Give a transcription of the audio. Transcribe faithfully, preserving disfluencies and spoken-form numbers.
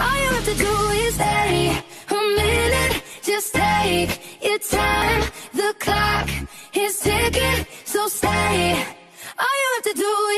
All you have to do is stay a minute, just take your time. The clock is ticking, so stay. All you have to do